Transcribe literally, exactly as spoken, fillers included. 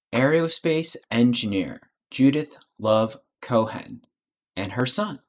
aerospace engineer Judith Love Cohen and her son.